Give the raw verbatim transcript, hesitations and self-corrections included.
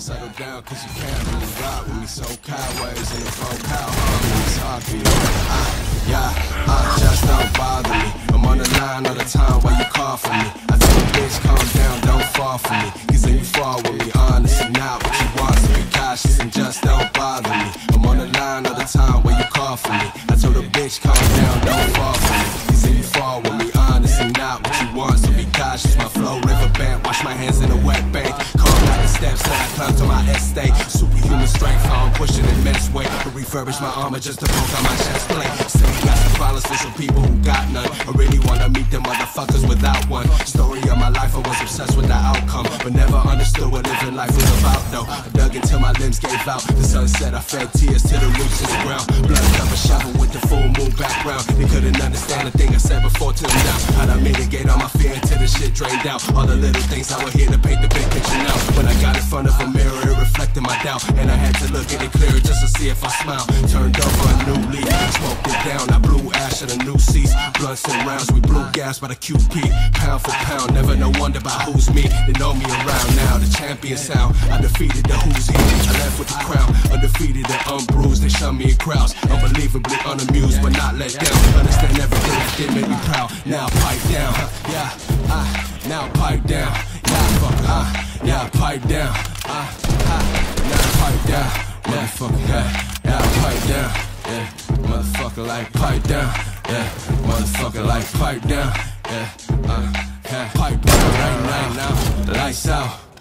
Settle down, cause you can't really ride with me. So cowways in the phone, cow harmonies, heartbeat. I, yeah, I just don't bother me. I'm on the line all the time while you call for me. I tell you, bitch, calm down, don't fall for me. Cause then you fall with me, honest and not what you want. So be cautious and just don't bother me. I'm on the line all the time while you call for me. I told a bitch, calm down, don't fall for me. Cause then you fall with me, honest and not what you want. So be cautious, my flow river band. Wash my hands in a wet bank. Call out the steps that I climb to my estate. Superhuman strength, how I'm pushing in men's weight. To refurbish my armor just to poke on my chest plate. Say you got some problems for some people who got none. I really wanna meet them motherfuckers without one. Story of my life, I was obsessed with the outcome, but never understood what living life was about though. I dug until my limbs gave out. The sunset, I fed tears to the roots of the ground. Blood cover shovel with the full moon background. They couldn't understand the thing I said before till now. How'd I mitigate all my fear until the shit drained out? All the little things I would hear to paint the big picture now. When I got in front of a mirror, it reflected my doubt, and I had to look at it clearer just to see if I smile. Turned over a new leaf, smoked it down. I blew ash at a new cease. Blunts and rounds, we blew gas by the Q P. Pound for pound, never no wonder about who's me. They know me around now, the champion sound. I defeated the who's he. I left with the crown, undefeated and unbruised. They shun me in crowds, unbelievably unamused, but not let down. Understand everything that did make me proud. Now pipe down, yeah, ah, now pipe down, yeah, fuck, ah, yeah, pipe down, ah, ah, now pipe down, motherfucker, yeah, yeah, pipe down, yeah, motherfucker like pipe down, yeah, motherfucker like pipe down, yeah, uh, yeah, pipe down right now, now, lights out.